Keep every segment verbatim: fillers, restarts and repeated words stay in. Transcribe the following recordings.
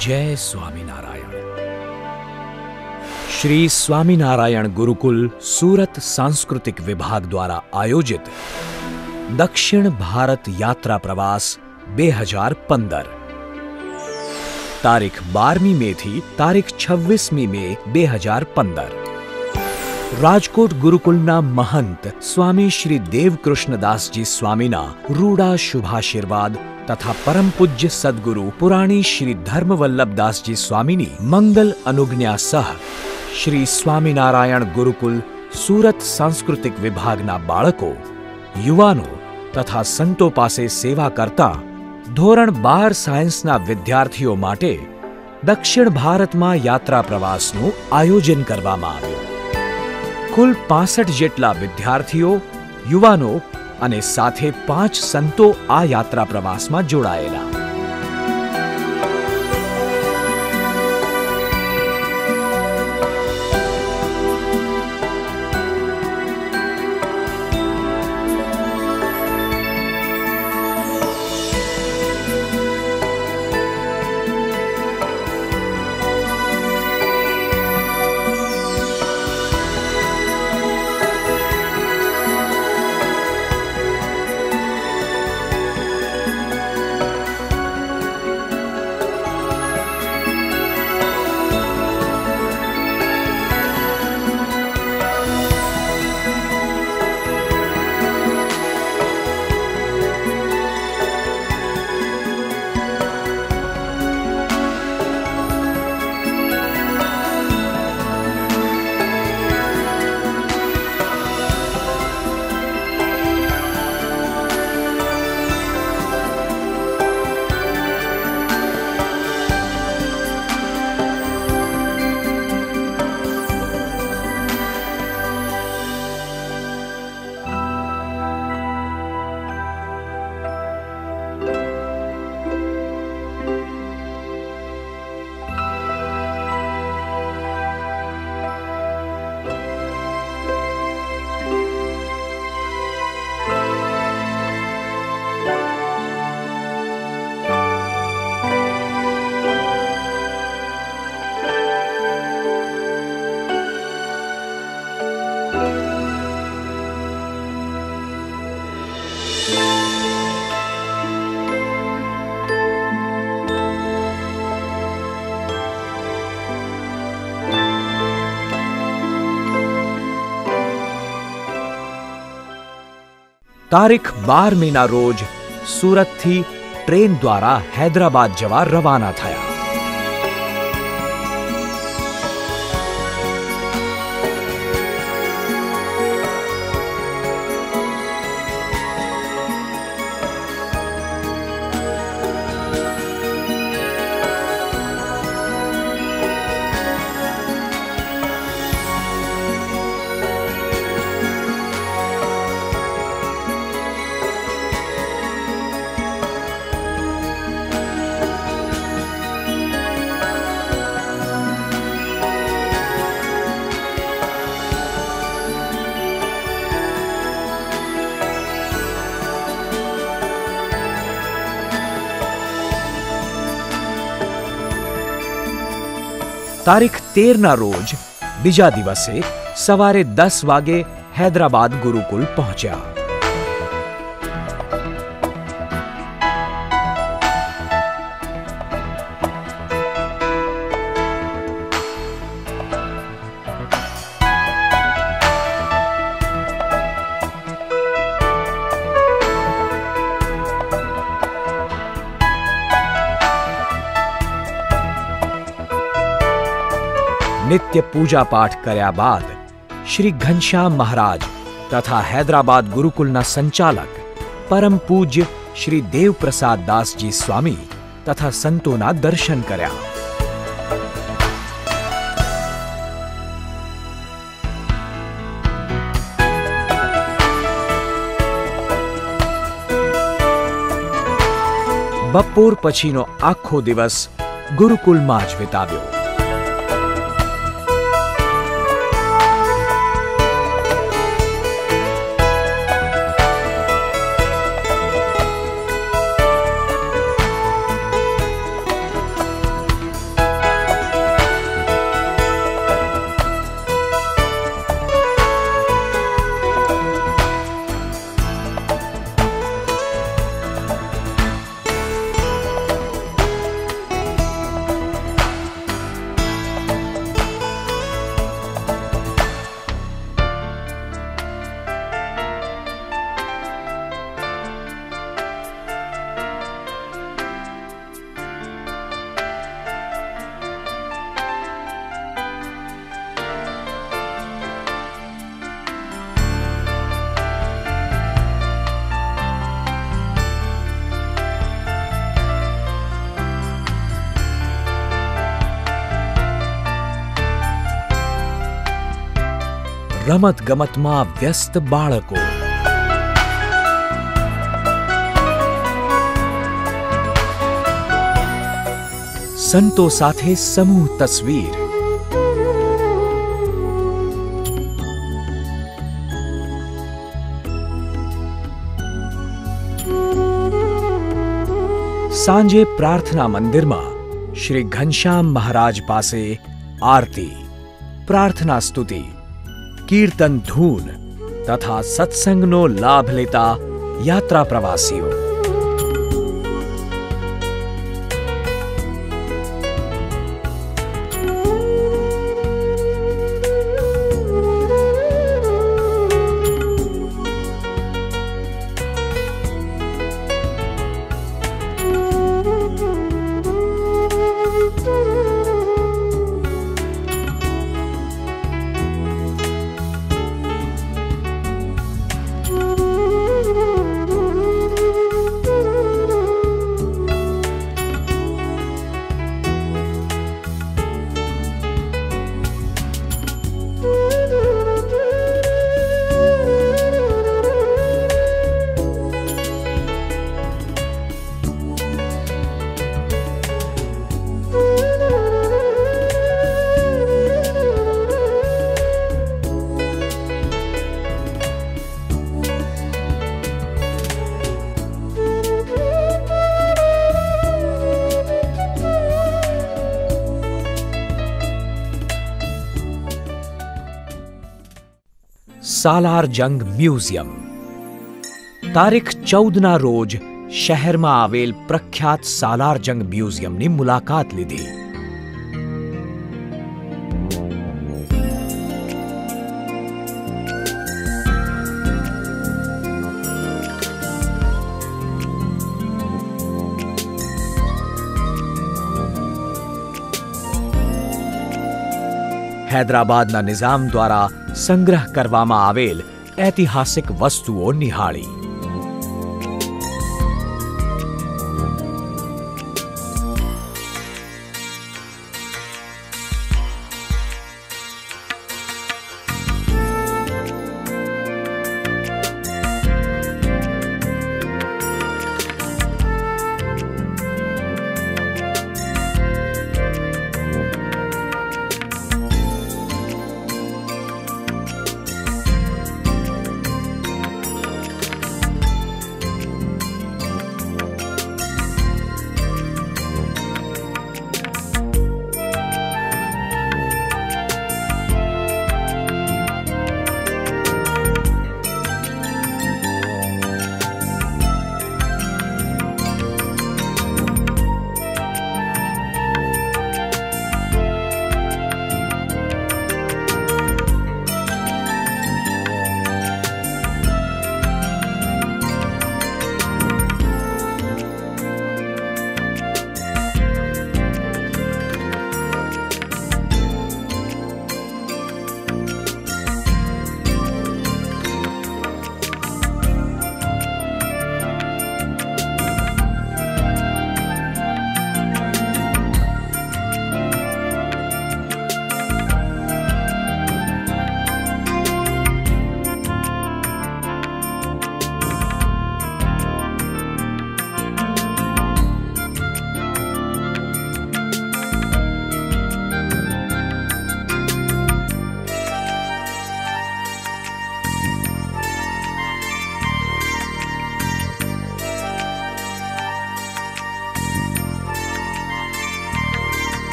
जय स्वामीनारायण। श्री स्वामीनारायण गुरुकुल सूरत सांस्कृतिक विभाग द्वारा आयोजित दक्षिण भारत यात्रा प्रवास બે હજાર પંદર તારીખ બારમી મે થી તારીખ છવ્વીસમી મે બે હજાર પંદર રાજકોટ ગુરુકુલના મહંત સ્વામી શ્રી દેવકૃષ્ણદાસજી સ્વામીના રૂડા શુભાશીર્વાદ તથા પરમ પૂજ્ય સદગુરુ પુરાણી શ્રી ધર્મવલ્લભદાસજી સ્વામીની મંગલ અનુજ્ઞા સહ શ્રી સ્વામિનારાયણ ગુરુકુલ સુરત સાંસ્કૃતિક વિભાગના બાળકો, યુવાનો તથા સંતો પાસે સેવા કરતા ધોરણ બાર સાયન્સના વિદ્યાર્થીઓ માટે દક્ષિણ ભારતમાં યાત્રા પ્રવાસનું આયોજન કરવામાં આવ્યું. કુલ પાસઠ જેટલા વિદ્યાર્થીઓ, યુવાનો અને સાથે પાંચ સંતો આ યાત્રા પ્રવાસમાં જોડાયેલા. તારીખ બાર મેના રોજ સુરતથી ટ્રેન દ્વારા હૈદરાબાદ જવા રવાના થયા. તારીખ તેરના રોજ બીજા દિવસે સવારે દસ વાગે હૈદરાબાદ ગુરુકુલ પહોંચ્યા. नित्य पूजा पाठ કર્યા બાદ શ્રી ઘનશ્યામ મહારાજ તથા હૈદરાબાદ ગુરુકુલના સંચાલક પરમ પૂજ્ય શ્રી દેવપ્રસાદ દાસજી સ્વામી તથા સંતોના દર્શન કર્યા. બપોર પછીનો આખો દિવસ ગુરુકુલમાં જ વિતાવ્યો. રમત ગમતમાં વ્યસ્ત બાળકો, સંતો સાથે સમૂહ તસવીર, સાંજે પ્રાર્થના મંદિરમાં શ્રી ઘનશ્યામ મહારાજ પાસે આરતી, પ્રાર્થના સ્તુતિ, કીર્તન ધૂન તથા સત્સંગનો લાભ લેતા યાત્રા પ્રવાસીઓ. સાલાર જંગ મ્યુઝિયમ. તારીખ ચૌદના રોજ શહેરમાં આવેલ પ્રખ્યાત સાલાર જંગ મ્યુઝિયમની મુલાકાત લીધી. હૈદરાબાદના નિઝામ દ્વારા સંગ્રહ કરવામાં આવેલ ઐતિહાસિક વસ્તુઓ નિહાળી.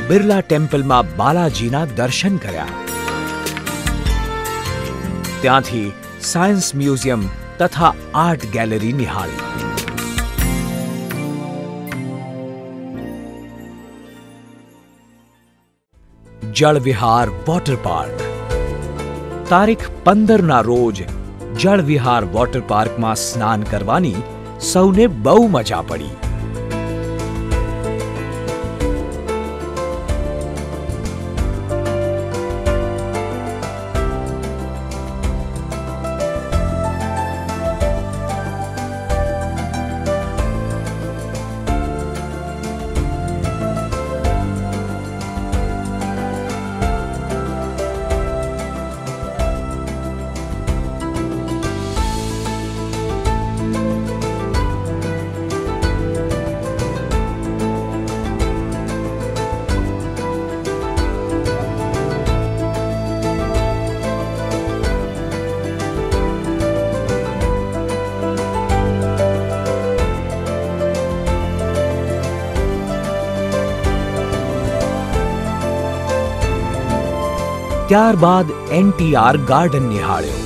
બિરલા ટેમ્પલમાં બાલાજીના દર્શન કર્યા. ત્યાંથી સાયન્સ મ્યુઝિયમ તથા આર્ટ ગેલેરી નિહાળી. જળવિહાર વોટર પાર્ક. તારીખ પંદરના રોજ જળવિહાર વોટર પાર્કમાં સ્નાન કરવાની સૌને બહુ મજા પડી. ત્યારબાદ એનટીઆર ગાર્ડન નિહાળ્યો.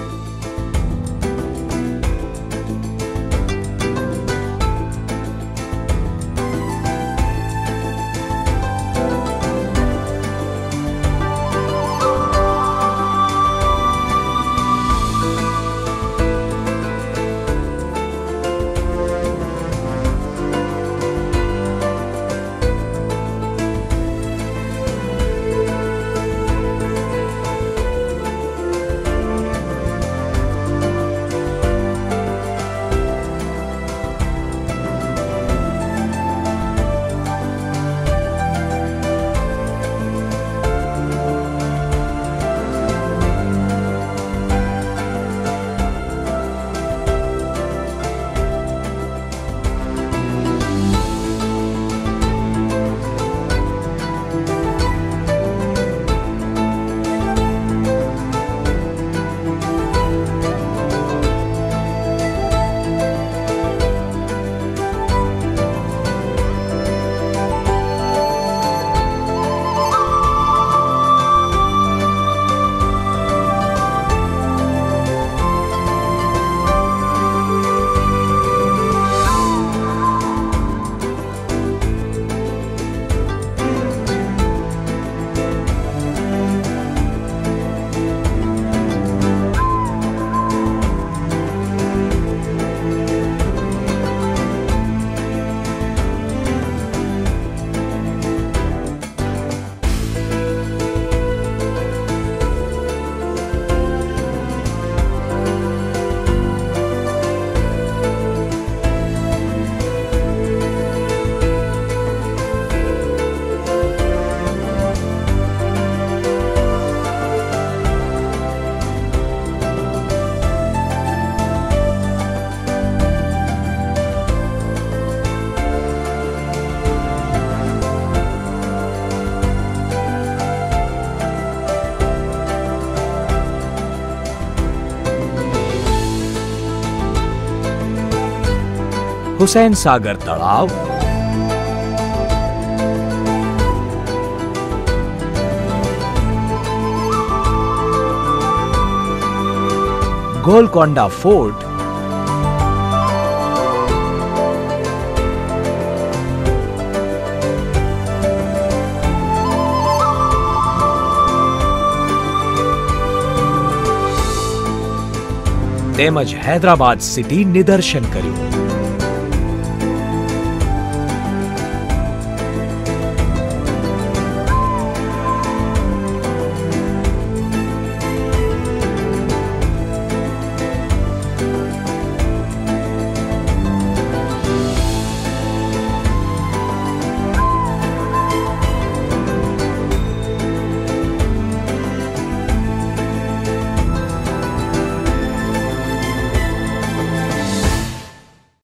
હુસૈન સાગર તળાવ, ગોલકોંડા ફોર્ટ, તેમજ હૈદરાબાદ સિટી નિદર્શન કર્યું.